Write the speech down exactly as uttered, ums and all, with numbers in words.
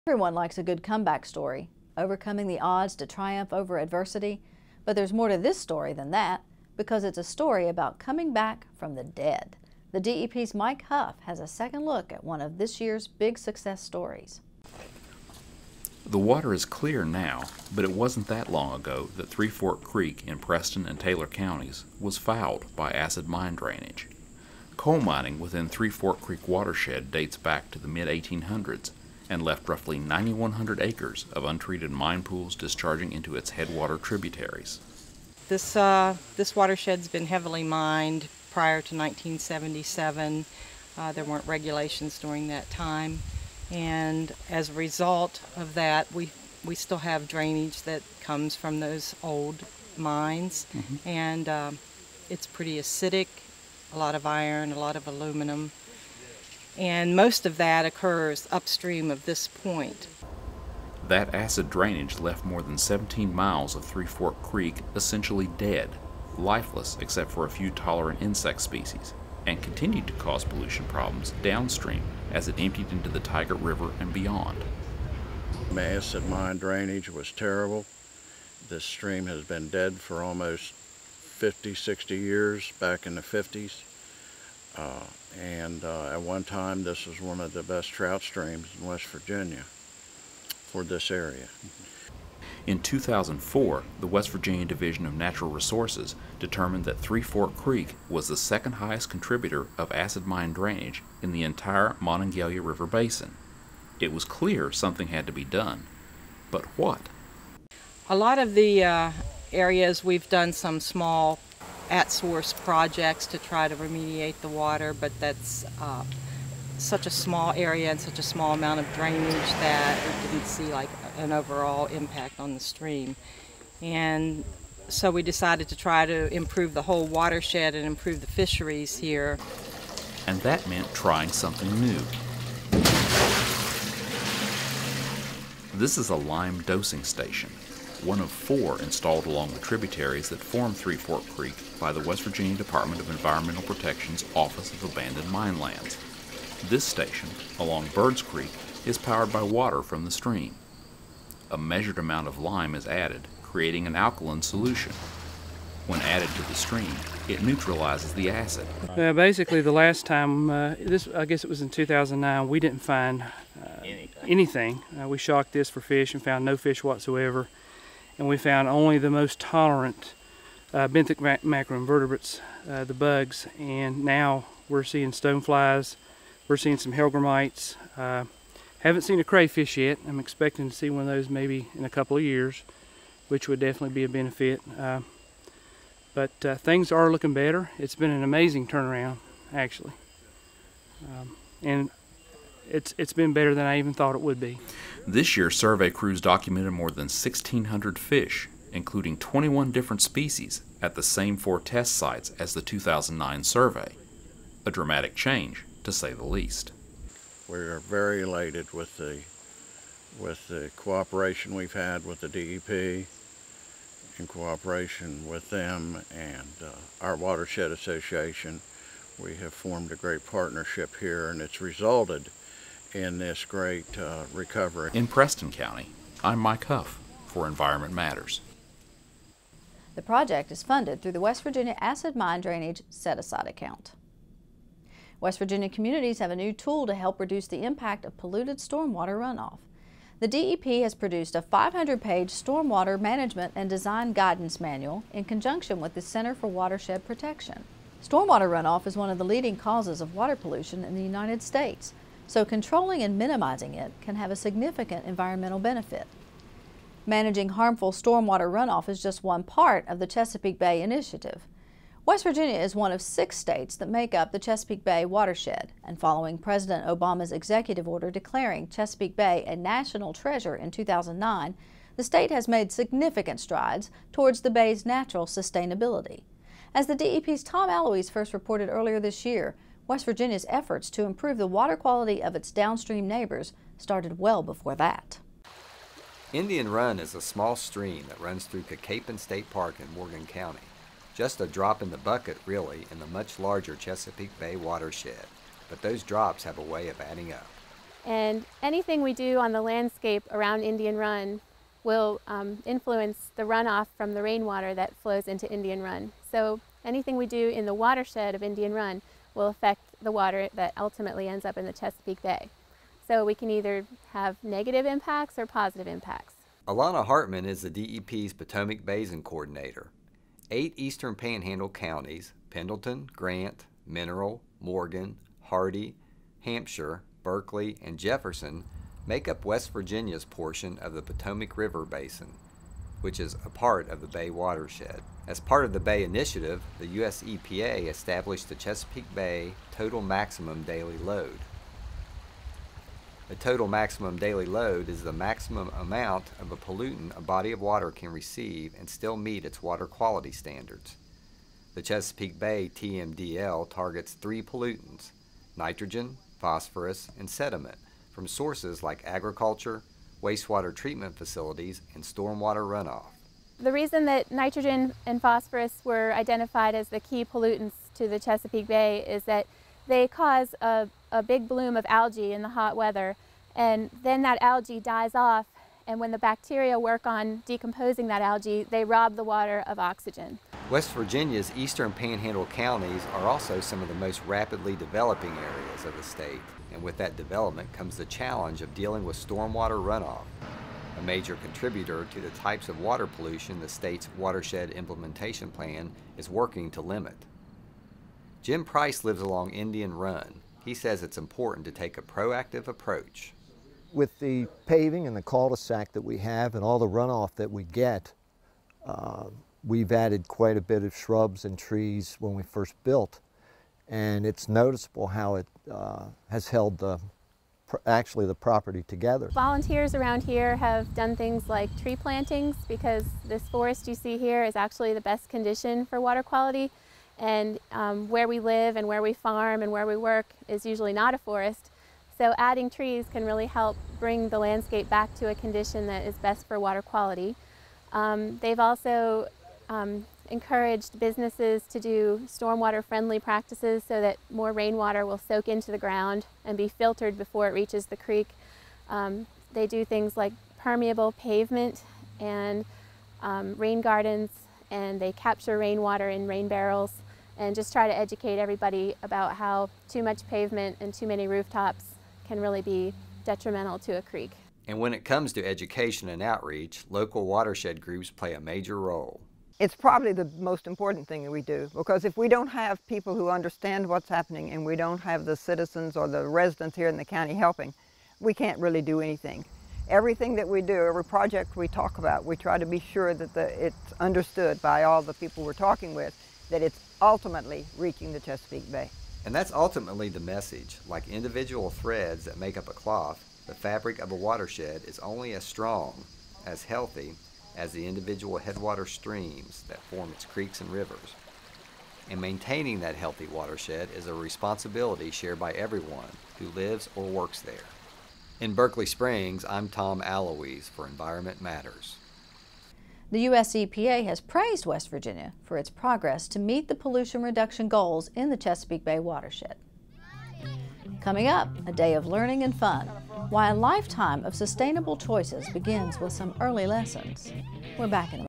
Everyone likes a good comeback story, overcoming the odds to triumph over adversity. But there's more to this story than that, because it's a story about coming back from the dead. The D E P's Mike Huff has a second look at one of this year's big success stories. The water is clear now, but it wasn't that long ago that Three Fork Creek in Preston and Taylor counties was fouled by acid mine drainage. Coal mining within Three Fork Creek watershed dates back to the mid eighteen hundreds and left roughly nine thousand one hundred acres of untreated mine pools discharging into its headwater tributaries. This, uh, this watershed's been heavily mined prior to nineteen seventy-seven. Uh, there weren't regulations during that time. And as a result of that, we, we still have drainage that comes from those old mines. Mm-hmm. And uh, it's pretty acidic, a lot of iron, a lot of aluminum. And most of that occurs upstream of this point. That acid drainage left more than seventeen miles of Three Fork Creek essentially dead, lifeless except for a few tolerant insect species, and continued to cause pollution problems downstream as it emptied into the Tygart River and beyond. The acid mine drainage was terrible. This stream has been dead for almost fifty, sixty years, back in the fifties. Uh, and uh, at one time this was one of the best trout streams in West Virginia for this area. In two thousand four, the West Virginia Division of Natural Resources determined that Three Fork Creek was the second highest contributor of acid mine drainage in the entire Monongalia River Basin. It was clear something had to be done, but what? A lot of the uh, areas we've done some small at-source projects to try to remediate the water, but that's uh, such a small area and such a small amount of drainage that we didn't see like an overall impact on the stream. And so we decided to try to improve the whole watershed and improve the fisheries here. And that meant trying something new. This is a lime dosing station, one of four installed along the tributaries that form Three Fork Creek by the West Virginia Department of Environmental Protection's Office of Abandoned Mine Lands. This station, along Birds Creek, is powered by water from the stream. A measured amount of lime is added, creating an alkaline solution. When added to the stream, it neutralizes the acid. Uh, basically, the last time, uh, this I guess it was in two thousand nine, we didn't find uh, anything. anything. Uh, we shocked this for fish and found no fish whatsoever. And we found only the most tolerant uh, benthic macroinvertebrates, uh, the bugs. And now we're seeing stoneflies, we're seeing some hellgrammites. Uh, haven't seen a crayfish yet. I'm expecting to see one of those maybe in a couple of years, which would definitely be a benefit. Uh, but uh, things are looking better. It's been an amazing turnaround, actually. Um, and It's, it's been better than I even thought it would be. This year, survey crews documented more than sixteen hundred fish, including twenty-one different species, at the same four test sites as the two thousand nine survey. A dramatic change, to say the least. We're very elated with the, with the cooperation we've had with the D E P, in cooperation with them and uh, our Watershed Association. We have formed a great partnership here, and it's resulted in this great uh, recovery. In Preston County, I'm Mike Huff for Environment Matters. The project is funded through the West Virginia Acid Mine Drainage Set-Aside Account. West Virginia communities have a new tool to help reduce the impact of polluted stormwater runoff. The D E P has produced a five hundred page stormwater management and design guidance manual in conjunction with the Center for Watershed Protection. Stormwater runoff is one of the leading causes of water pollution in the United States, so controlling and minimizing it can have a significant environmental benefit. Managing harmful stormwater runoff is just one part of the Chesapeake Bay Initiative. West Virginia is one of six states that make up the Chesapeake Bay watershed, and following President Obama's executive order declaring Chesapeake Bay a national treasure in two thousand nine, the state has made significant strides towards the bay's natural sustainability. As the D E P's Tom Alloys first reported earlier this year, West Virginia's efforts to improve the water quality of its downstream neighbors started well before that. Indian Run is a small stream that runs through Cacapen State Park in Morgan County. Just a drop in the bucket, really, in the much larger Chesapeake Bay watershed, but those drops have a way of adding up. And anything we do on the landscape around Indian Run will um, influence the runoff from the rainwater that flows into Indian Run. So anything we do in the watershed of Indian Run will affect the water that ultimately ends up in the Chesapeake Bay. So we can either have negative impacts or positive impacts. Alana Hartman is the D E P's Potomac Basin Coordinator. Eight eastern panhandle counties, Pendleton, Grant, Mineral, Morgan, Hardy, Hampshire, Berkeley, and Jefferson make up West Virginia's portion of the Potomac River Basin, which is a part of the Bay watershed. As part of the Bay Initiative, the U S E P A established the Chesapeake Bay Total Maximum Daily Load. The total maximum daily load is the maximum amount of a pollutant a body of water can receive and still meet its water quality standards. The Chesapeake Bay T M D L targets three pollutants: nitrogen, phosphorus, and sediment from sources like agriculture, wastewater treatment facilities, and stormwater runoff. The reason that nitrogen and phosphorus were identified as the key pollutants to the Chesapeake Bay is that they cause a, a big bloom of algae in the hot weather, and then that algae dies off, and when the bacteria work on decomposing that algae, they rob the water of oxygen. West Virginia's eastern panhandle counties are also some of the most rapidly developing areas of the state, and with that development comes the challenge of dealing with stormwater runoff, a major contributor to the types of water pollution the state's Watershed Implementation Plan is working to limit. Jim Price lives along Indian Run. He says it's important to take a proactive approach. With the paving and the cul-de-sac that we have and all the runoff that we get, uh, we've added quite a bit of shrubs and trees when we first built, and it's noticeable how it uh, has held the, actually the property together. Volunteers around here have done things like tree plantings, because this forest you see here is actually the best condition for water quality, and um, where we live and where we farm and where we work is usually not a forest. So adding trees can really help bring the landscape back to a condition that is best for water quality. Um, they've also um, encouraged businesses to do stormwater friendly practices so that more rainwater will soak into the ground and be filtered before it reaches the creek. Um, they do things like permeable pavement and um, rain gardens, and they capture rainwater in rain barrels and just try to educate everybody about how too much pavement and too many rooftops can really be detrimental to a creek. And when it comes to education and outreach, local watershed groups play a major role. It's probably the most important thing that we do, because if we don't have people who understand what's happening and we don't have the citizens or the residents here in the county helping, we can't really do anything. Everything that we do, every project we talk about, we try to be sure that the, it's understood by all the people we're talking with that it's ultimately reaching the Chesapeake Bay. And that's ultimately the message. Like individual threads that make up a cloth, the fabric of a watershed is only as strong, as healthy, as the individual headwater streams that form its creeks and rivers. And maintaining that healthy watershed is a responsibility shared by everyone who lives or works there. In Berkeley Springs, I'm Tom Aloise for Environment Matters. The U S E P A has praised West Virginia for its progress to meet the pollution reduction goals in the Chesapeake Bay watershed. Coming up, a day of learning and fun, why a lifetime of sustainable choices begins with some early lessons. We're back in a